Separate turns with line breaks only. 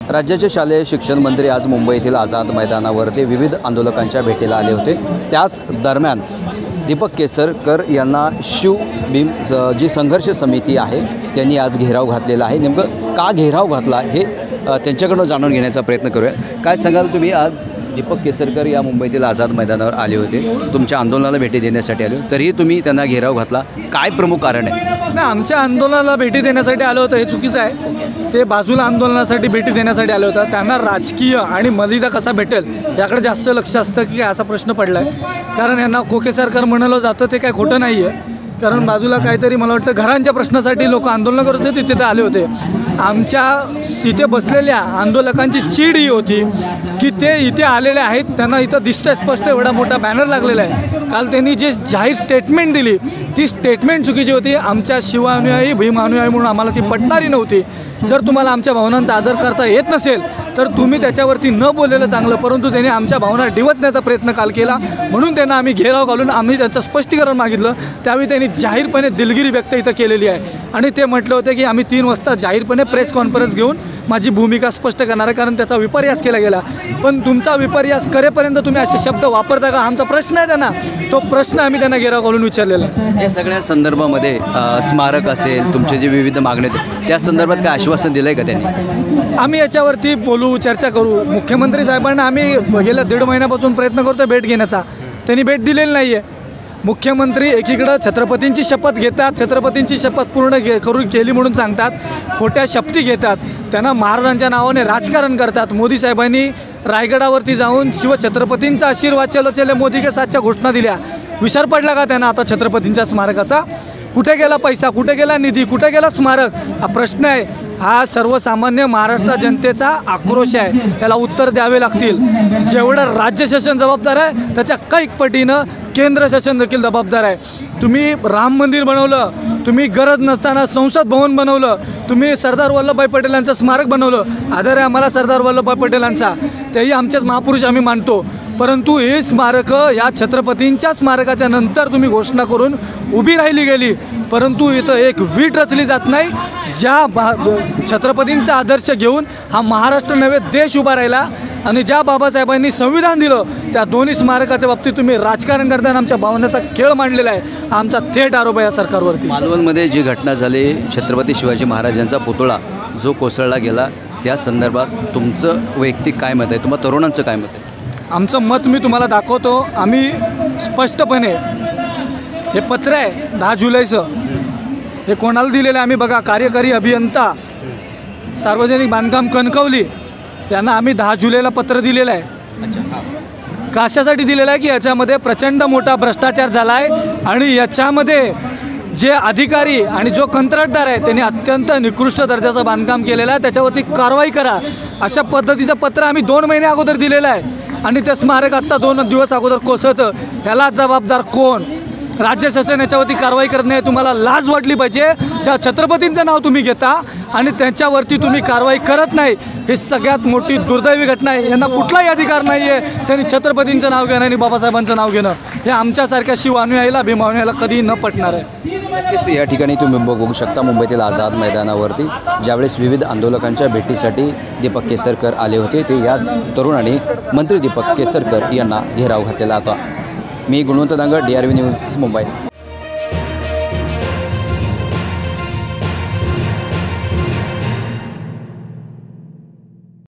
राज्याचे शालेय शिक्षण मंत्री आज मुंबई येथील आझाद मैदानावरती विविध आंदोलकांच्या भेटीला आले होते। त्याच दरम्यान दीपक केसरकर यांना शिवभीम जी संघर्ष समिती आहे त्यांनी आज घेराव घातलेला आहे। नेमकं का घेराव घातला हे त्यांच्याकडून जाणून घेण्याचा प्रयत्न करूया। काय सांगाल तुम्ही? आज दीपक केसरकर या मुंबईतील आझाद मैदानावर आले होते, तुमच्या आंदोलनाला भेटी देण्यासाठी आले, तरीही तुम्ही त्यांना घेराव घातला, काय प्रमुख कारण आहे?
नाही, आमच्या आंदोलनाला भेटी देण्यासाठी आलं होतं हे चुकीचं आहे। ते बाजूला आंदोलनासाठी भेटी देण्यासाठी आलं होतं। त्यांना राजकीय आणि मर्यादा कसा भेटेल याकडे जास्त लक्ष असतं की असा प्रश्न पडला आहे। कारण यांना कोकेसरकर म्हणलं जातं ते काय खोटं नाही आहे। कारण बाजूला काहीतरी मला वाटतं घरांच्या प्रश्नासाठी लोक आंदोलन करत होते, तिथे आले होते। आमच्या इथे बसलेल्या आंदोलकांची चीड ही होती की ते इथे आलेले आहेत, त्यांना इथं दिसतंय स्पष्ट एवढा मोठा बॅनर लागलेला आहे। काल त्यांनी जे जाहीर स्टेटमेंट दिली ती स्टेटमेंट चुकीची होती। आमच्या शिवानुयायी भीम अनुयायी म्हणून आम्हाला ती पटणारी नव्हती। जर तुम्हाला आमच्या भावनांचा आदर करता येत नसेल तर तुम्ही त्याच्यावरती न बोललेलं चांगलं, परंतु त्यांनी आमच्या भावना डिवचण्याचा प्रयत्न काल केला, म्हणून त्यांना आम्ही घेराव घालून आम्ही त्यांचं स्पष्टीकरण मागितलं। त्यावेळी त्यांनी जाहीरपणे दिलगिरी व्यक्त इथं केलेली आहे आणि ते म्हटलं होते की आम्ही 3 वाजता जाहीरपणे प्रेस कॉन्फरन्स घेऊन माझी भूमिका स्पष्ट करणार आहे, कारण त्याचा विपर्यास केला गेला। पण तुमचा विपर्यास करेपर्यंत तुम्ही असे शब्द वापरता का? आमचा प्रश्न आहे त्यांना, तो प्रश्न आम्ही त्यांना घेराव घालून विचारलेला आहे।
या सगळ्या संदर्भामध्ये स्मारक असेल, तुमचे जे विविध मागण्या आहेत त्या संदर्भात काय आश्वासन दिलं आहे का त्यांनी?
आम्ही याच्यावरती बोलू, चर्चा करू। मुख्यमंत्री साहेबांना आम्ही गेल्या 1.5 महिन्यापासून प्रयत्न करतो भेट घेण्याचा, त्यांनी भेट दिलेली नाही आहे। मुख्यमंत्री एकीकडं छत्रपतींची शपथ घेतात, छत्रपतींची शपथ पूर्ण केली म्हणून सांगतात, खोट्या शपथी घेतात, त्यांना महाराजांच्या नावाने राजकारण करतात। मोदी साहेबांनी रायगडावरती जाऊन शिवछत्रपतींचा आशीर्वाद चलो चले मोदी के साथच्या घोषणा दिल्या। विसर पडला का त्यांना आता छत्रपतींच्या स्मारकाचा? कुठे गेला पैसा, कुठे गेला निधी, कुठे गेला स्मारक? हा प्रश्न आहे। हा सर्वसामान्य महाराष्ट्र जनतेचा आक्रोश आहे, त्याला उत्तर द्यावे लागतील। जेवढं राज्य शासन जबाबदार आहे त्याच्या कैक पटीनं केंद्र शासन देखील जबाबदार आहे। तुम्ही राम मंदिर बनवलं, तुम्ही गरज नसताना संसद भवन बनवलं, तुम्ही सरदार वल्लभभाई पटेल यांचं स्मारक बनवलं। आदर आहे आम्हाला सरदार वल्लभभाई पटेलांचा, तेही आमचेच महापुरुष आम्ही मानतो, परंतु हे स्मारकं या छत्रपतींच्या स्मारकाच्या नंतर तुम्ही घोषणा करून उभी राहिली गेली, परंतु इथं एक वीट रचली जात नाही। ज्या छत्रपतींचा आदर्श घेऊन हा महाराष्ट्र नव्हे देश उभा राहिला आणि ज्या बाबासाहेबांनी संविधान दिलं त्या दोन्ही स्मारकाच्या बाबतीत तुम्ही राजकारण करताना आमच्या भावनेचा खेळ मांडलेला आहे, आमचा थेट आरोप आहे या सरकारवरती।
मालवणमध्ये जी घटना झाली, छत्रपती शिवाजी महाराजांचा पुतळा जो कोसळला गेला, त्या संदर्भात तुमचं वैयक्तिक काय मत आहे? तुम्हा तरुणांचं काय मत आहे?
आमचं मत मी तुम्हाला दाखवतो। आम्ही स्पष्टपणे हे पत्र आहे 10 जुलैचं, हे कोणाला दिलेलं आहे आम्ही बघा, कार्यकारी अभियंता सार्वजनिक बांधकाम कणकवली यांना आम्ही 10 जुलैला पत्र दिलेलं आहे। कशासाठी दिलेलं आहे की याच्यामध्ये प्रचंड मोठा भ्रष्टाचार झाला आहे आणि याच्यामध्ये जे अधिकारी आणि जो कंत्राटदार आहे त्यांनी अत्यंत निकृष्ट दर्जाचं बांधकाम केलेलं आहे, त्याच्यावरती कारवाई करा अशा पद्धतीचं पत्र आम्ही 2 महिने अगोदर दिलेलं आहे। आणि ते स्मारक आत्ता 2 दिवस अगोदर कोसळतं, ह्याला जबाबदार कोण? राज्य शासन याच्यावरती कारवाई करत नाही। तुम्हाला लाज वाटली पाहिजे, ज्या छत्रपतींचं नाव तुम्ही घेता आणि त्यांच्यावरती तुम्ही कारवाई करत नाही, ही सगळ्यात मोठी दुर्दैवी घटना आहे। यांना कुठलाही अधिकार नाही आहे त्यांनी छत्रपतींचं नाव घेणं आणि बाबासाहेबांचं नाव घेणं, हे आमच्यासारख्या शिव अनुयायीला भीम अनुयायीला कधीही न पटणार आहे।
नक्कीच या ठिकाणी तुम्ही बघू शकता मुंबईतील आझाद मैदानावरती ज्यावेळेस विविध आंदोलकांच्या भेटीसाठी दीपक केसरकर आले होते, ते याच तरुणांनी मंत्री दीपक केसरकर यांना घेराव घातलेला होता। मी गुणवंत दांगड, DRV न्यूज, मुंबई।